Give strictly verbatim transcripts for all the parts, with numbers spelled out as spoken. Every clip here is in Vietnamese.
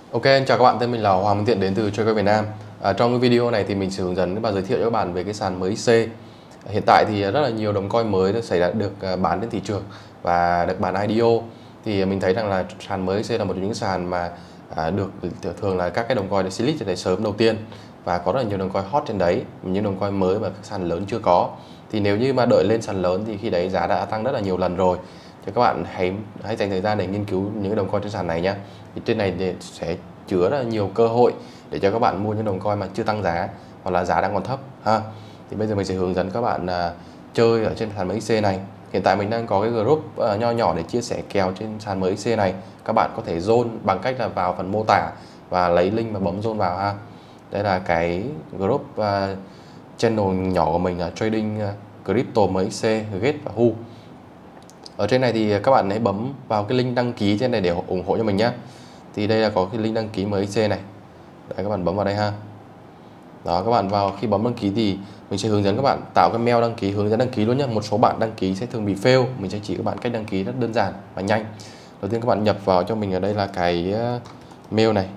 Ok, chào các bạn, tên mình là Hoàng Minh Thiện đến từ Chơi Việt Nam. À, trong cái video này thì mình sẽ hướng dẫn và giới thiệu cho các bạn về cái sàn em ích xê. Hiện tại thì rất là nhiều đồng coin mới đã xảy ra được bán trên thị trường và được bán i đê ô. Thì mình thấy rằng là sàn em ích xê là một trong những sàn mà à, được thường là các cái đồng coin được select trên đấy sớm đầu tiên và có rất là nhiều đồng coin hot trên đấy, những đồng coin mới mà các sàn lớn chưa có. Thì nếu như mà đợi lên sàn lớn thì khi đấy giá đã tăng rất là nhiều lần rồi. Thì các bạn hãy hãy dành thời gian để nghiên cứu những cái đồng coin trên sàn này nhé. Thì trên này thì sẽ chứa rất là nhiều cơ hội để cho các bạn mua những đồng coin mà chưa tăng giá hoặc là giá đang còn thấp ha. Thì bây giờ mình sẽ hướng dẫn các bạn uh, chơi ở trên sàn em ích xê này. Hiện tại mình đang có cái group uh, nho nhỏ để chia sẻ kèo trên sàn em ích xê này. Các bạn có thể zone bằng cách là vào phần mô tả và lấy link và bấm zone vào ha. Đây là cái group uh, channel nhỏ của mình là trading uh, crypto em ích xê, get và hu. Ở trên này thì các bạn hãy bấm vào cái link đăng ký trên này để ủng hộ cho mình nhé. Thì đây là có cái link đăng ký em ích xê này. Đấy, các bạn bấm vào đây ha. Đó, các bạn vào khi bấm đăng ký thì mình sẽ hướng dẫn các bạn tạo cái mail đăng ký, hướng dẫn đăng ký luôn nhé. Một số bạn đăng ký sẽ thường bị fail, mình sẽ chỉ các bạn cách đăng ký rất đơn giản và nhanh. Đầu tiên các bạn nhập vào cho mình ở đây là cái mail này.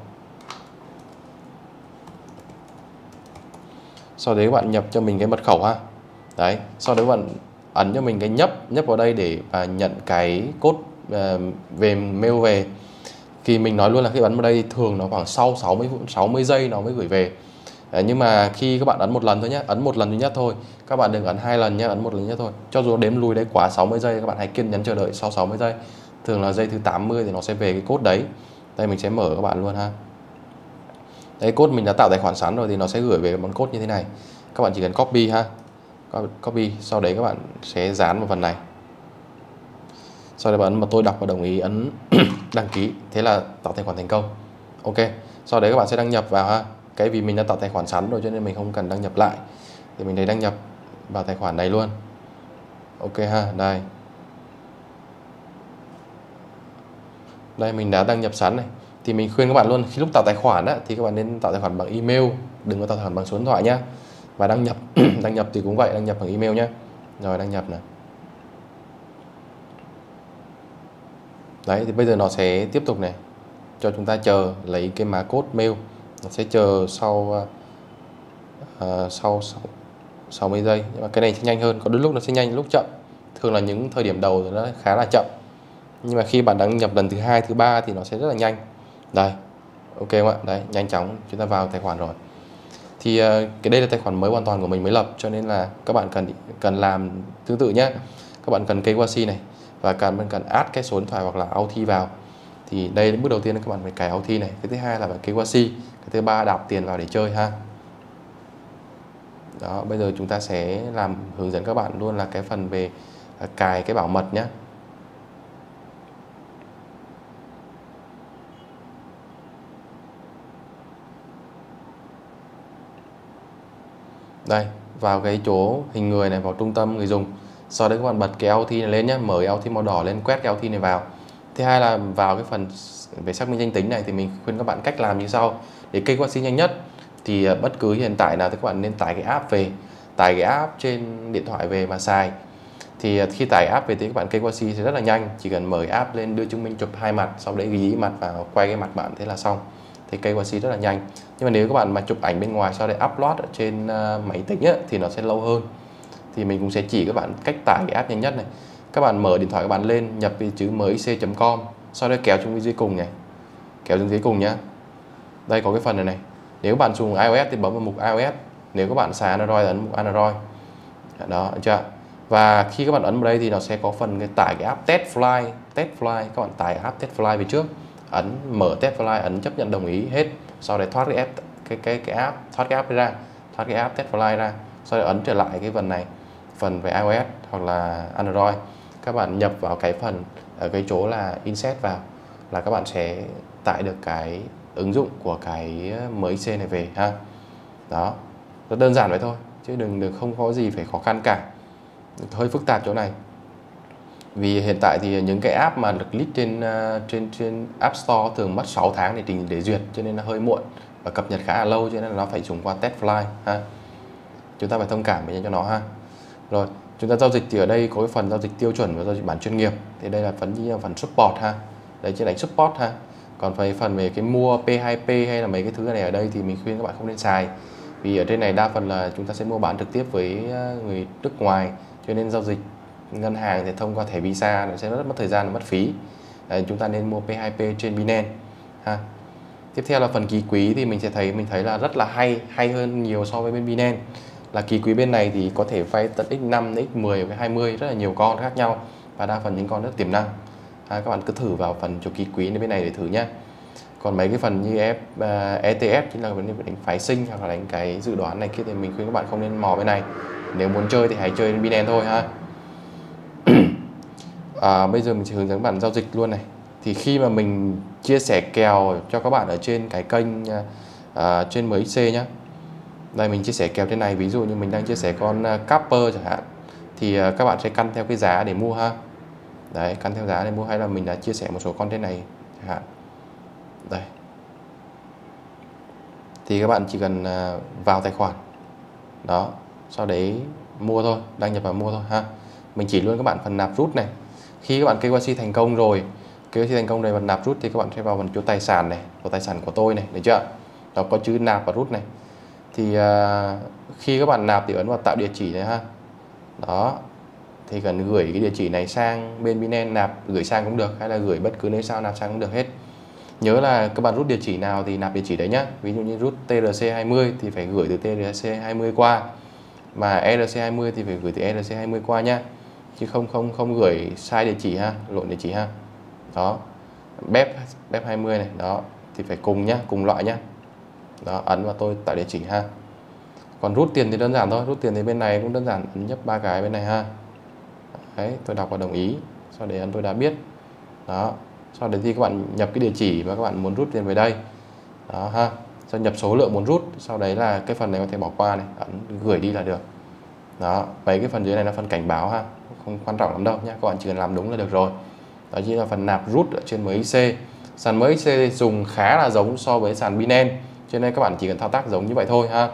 Sau đấy các bạn nhập cho mình cái mật khẩu ha. Đấy, sau đấy các bạn ấn cho mình cái nhấp nhấp vào đây để và nhận cái code uh, về mail về. Thì mình nói luôn là khi ấn vào đây thường nó khoảng sau sáu mươi giây nó mới gửi về. Đấy, nhưng mà khi các bạn ấn một lần thôi nhé, ấn một lần duy nhất thôi, các bạn đừng ấn hai lần nhé, ấn một lần duy nhất thôi. Cho dù đếm lùi đấy quá sáu mươi giây, các bạn hãy kiên nhẫn chờ đợi sau sáu mươi giây. Thường là giây thứ tám mươi thì nó sẽ về cái code đấy. Đây mình sẽ mở các bạn luôn ha. Đấy, code mình đã tạo tài khoản sẵn rồi thì nó sẽ gửi về món code như thế này. Các bạn chỉ cần copy ha. Copy, sau đấy các bạn sẽ dán vào phần này. Sau đó bạn mà tôi đọc và đồng ý ấn đăng ký, thế là tạo tài khoản thành công. Ok, sau đấy các bạn sẽ đăng nhập vào ha. Cái vì mình đã tạo tài khoản sẵn rồi cho nên mình không cần đăng nhập lại. Thì mình thấy đăng nhập vào tài khoản này luôn. Ok ha, đây. Đây mình đã đăng nhập sẵn này. Thì mình khuyên các bạn luôn, khi lúc tạo tài khoản á, thì các bạn nên tạo tài khoản bằng email, đừng có tạo tài khoản bằng số điện thoại nhá. Và đăng nhập đăng nhập thì cũng vậy, đăng nhập bằng email nhá. Rồi đăng nhập này. Đấy, thì bây giờ nó sẽ tiếp tục này, cho chúng ta chờ lấy cái mã code mail, nó sẽ chờ sau uh, sau sáu mươi giây, nhưng mà cái này sẽ nhanh hơn, có đôi lúc nó sẽ nhanh lúc chậm, thường là những thời điểm đầu thì nó khá là chậm, nhưng mà khi bạn đăng nhập lần thứ hai thứ ba thì nó sẽ rất là nhanh. Đây, ok không ạ? Đấy, nhanh chóng chúng ta vào tài khoản rồi. Thì uh, cái đây là tài khoản mới hoàn toàn của mình mới lập, cho nên là các bạn cần cần làm tương tự nhé. Các bạn cần ca i xê này và cần cần add cái số điện thoại hoặc là ô tê pê vào. Thì đây là bước đầu tiên các bạn phải cài ô tê pê này, cái thứ hai là phải ca i xê, cái thứ ba đạp tiền vào để chơi ha. Đó, bây giờ chúng ta sẽ làm hướng dẫn các bạn luôn là cái phần về cài cái bảo mật nhé. Đây, vào cái chỗ hình người này, vào trung tâm người dùng. Sau đấy các bạn bật cái ô tê này lên nhé, mở cái ô tê màu đỏ lên, quét cái ô tê này vào. Thứ hai là vào cái phần về xác minh danh tính này thì mình khuyên các bạn cách làm như sau. Để ca i xê nhanh nhất thì bất cứ hiện tại nào thì các bạn nên tải cái app về, tải cái app trên điện thoại về mà xài. Thì khi tải app về thì các bạn ca i xê sẽ rất là nhanh, chỉ cần mở cái app lên, đưa chứng minh chụp hai mặt, sau đấy ghi mặt vào, quay cái mặt bạn, thế là xong. Thì ca i xê rất là nhanh. Nhưng mà nếu các bạn mà chụp ảnh bên ngoài sau đấy upload ở trên máy tính ấy, thì nó sẽ lâu hơn. Thì mình cũng sẽ chỉ các bạn cách tải cái app nhanh nhất này. Các bạn mở điện thoại các bạn lên, nhập cái chữ em ích xê chấm com, sau đó kéo xuống dưới cùng này, kéo xuống dưới cùng nhá. Đây có cái phần này này. Nếu bạn dùng iOS thì bấm vào mục iOS, nếu các bạn xài Android thì ấn mục Android. Đó, được chưa? Và khi các bạn ấn vào đây thì nó sẽ có phần cái tải cái app Testfly, Testfly, các bạn tải app Testfly về trước, ấn mở Testfly, ấn chấp nhận đồng ý hết, sau đấy thoát cái app cái cái cái app, thoát cái app ra, thoát cái app Testfly ra, sau đó ấn trở lại cái phần này, phần về iOS hoặc là Android. Các bạn nhập vào cái phần ở cái chỗ là insert vào là các bạn sẽ tải được cái ứng dụng của cái em ích xê này về ha. Đó, rất đơn giản vậy thôi, chứ đừng đừng không có gì phải khó khăn cả. Hơi phức tạp chỗ này. Vì hiện tại thì những cái app mà được list trên trên trên App Store thường mất sáu tháng để trình để duyệt, cho nên là hơi muộn và cập nhật khá là lâu, cho nên là nó phải dùng qua Testfly ha. Chúng ta phải thông cảm với cho nó ha. Rồi, chúng ta giao dịch thì ở đây có cái phần giao dịch tiêu chuẩn và giao dịch bản chuyên nghiệp. Thì đây là phần như phần support ha. Đấy, trên đánh support ha. Còn về phần về cái mua P hai P hay là mấy cái thứ này ở đây thì mình khuyên các bạn không nên xài, vì ở trên này đa phần là chúng ta sẽ mua bán trực tiếp với người nước ngoài, cho nên giao dịch ngân hàng thì thông qua thẻ Visa nó sẽ rất mất thời gian và mất phí. Đấy, chúng ta nên mua P hai P trên Binance ha. Tiếp theo là phần kỳ quý thì mình sẽ thấy mình thấy là rất là hay hay hơn nhiều so với bên Binance. Là kỳ quý bên này thì có thể vay tận x năm, x mười và hai mươi, rất là nhiều con khác nhau và đa phần những con rất tiềm năng. À, các bạn cứ thử vào phần cho kỳ quý bên này để thử nhé. Còn mấy cái phần như F, uh, E T F chính là vấn đề đánh phái sinh hoặc là đánh cái dự đoán này kia thì mình khuyên các bạn không nên mò bên này. Nếu muốn chơi thì hãy chơi bên Binance thôi ha. À, bây giờ mình sẽ hướng dẫn các bạn giao dịch luôn này. Thì khi mà mình chia sẻ kèo cho các bạn ở trên cái kênh uh, trên M X C nhé. Đây mình chia sẻ kèo trên này, ví dụ như mình đang chia sẻ con uh, Capper chẳng hạn, thì uh, các bạn sẽ căn theo cái giá để mua ha. Đấy, căn theo giá để mua, hay là mình đã chia sẻ một số con trên này chẳng hạn. Đây. Thì các bạn chỉ cần uh, vào tài khoản. Đó, sau đấy mua thôi, đăng nhập vào mua thôi ha. Mình chỉ luôn các bạn phần nạp rút này. Khi các bạn K Y C thành công rồi, K Y C thành công này, phần nạp rút thì các bạn sẽ vào phần chỗ tài sản này, vào tài sản của tôi này, được chưa? Đó có chữ nạp và rút này. Thì uh, khi các bạn nạp thì ấn vào tạo địa chỉ này ha. Đó. Thì cần gửi cái địa chỉ này sang bên Binance, nạp gửi sang cũng được, hay là gửi bất cứ nơi sao nạp sang cũng được hết. Nhớ là các bạn rút địa chỉ nào thì nạp địa chỉ đấy nhá. Ví dụ như rút T R C hai mươi thì phải gửi từ T R C hai mươi qua, mà E R C hai mươi thì phải gửi từ E R C hai mươi qua nhá, chứ không không không gửi sai địa chỉ ha, lộn địa chỉ ha. Đó. B E P B E P hai mươi này, đó thì phải cùng nhá, cùng loại nhá. Đó, ấn vào tôi tạo địa chỉ ha. Còn rút tiền thì đơn giản thôi, rút tiền thì bên này cũng đơn giản, ấn nhấp ba cái bên này ha. Đấy, tôi đọc và đồng ý, sau đấy ấn tôi đã biết. Đó, sau đấy thì các bạn nhập cái địa chỉ mà các bạn muốn rút tiền về đây. Đó ha, sau nhập số lượng muốn rút, sau đấy là cái phần này có thể bỏ qua này, ấn gửi đi là được. Đó, mấy cái phần dưới này là phần cảnh báo ha, không quan trọng lắm đâu nhé, các bạn chỉ cần làm đúng là được rồi. Đó chính là phần nạp rút ở trên M X C. Sàn M X C dùng khá là giống so với sàn Binance, cho nên các bạn chỉ cần thao tác giống như vậy thôi ha.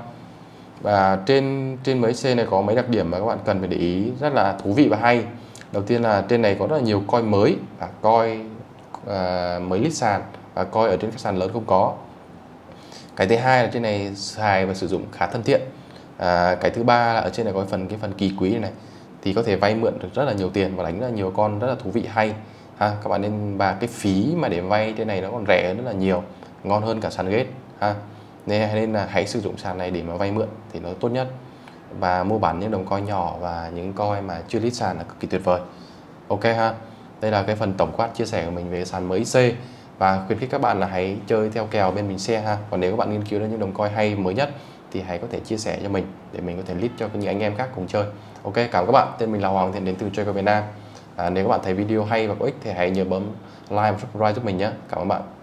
Và trên trên M X C này có mấy đặc điểm mà các bạn cần phải để ý rất là thú vị và hay. Đầu tiên là trên này có rất là nhiều coin mới và coin uh, mới list sàn, và coin ở trên các sàn lớn không có. Cái thứ hai là trên này xài và sử dụng khá thân thiện. À, cái thứ ba là ở trên này có phần cái phần kỳ quý này, này thì có thể vay mượn được rất là nhiều tiền và đánh rất là nhiều con rất là thú vị hay ha. Các bạn nên, và cái phí mà để vay trên này nó còn rẻ hơn rất là nhiều, ngon hơn cả sàn Gate ha. Nên, nên là hãy sử dụng sàn này để mà vay mượn thì nó tốt nhất, và mua bán những đồng coin nhỏ và những coin mà chưa list sàn là cực kỳ tuyệt vời. Ok ha. Đây là cái phần tổng quát chia sẻ của mình về sàn M X C, và khuyến khích các bạn là hãy chơi theo kèo bên mình share ha. Còn nếu các bạn nghiên cứu ra những đồng coin hay mới nhất thì hãy có thể chia sẻ cho mình để mình có thể list cho những anh em khác cùng chơi. Ok, cảm ơn các bạn. Tên mình là Hoàng Thiện đến từ Chơi Coin Việt Nam. À, nếu các bạn thấy video hay và có ích thì hãy nhớ bấm like và subscribe giúp mình nhé. Cảm ơn bạn.